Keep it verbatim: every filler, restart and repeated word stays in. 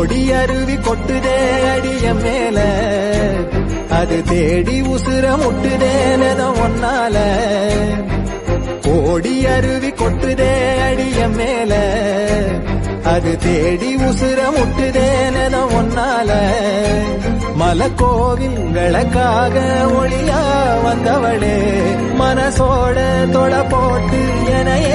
கோடி அருவி கொட்டுதே அடிய மேல அது தேடி உசுர முட்டுதே நெதம் ஒன்னால கோடி அருவி கொட்டுதே அடிய மேல அது தேடி உசுர முட்டுதே நெதம் ஒன்னால மலக்கோவில் விளக்காக ஒளியா வந்தவளே மனசோட தொட போட்டு எனையே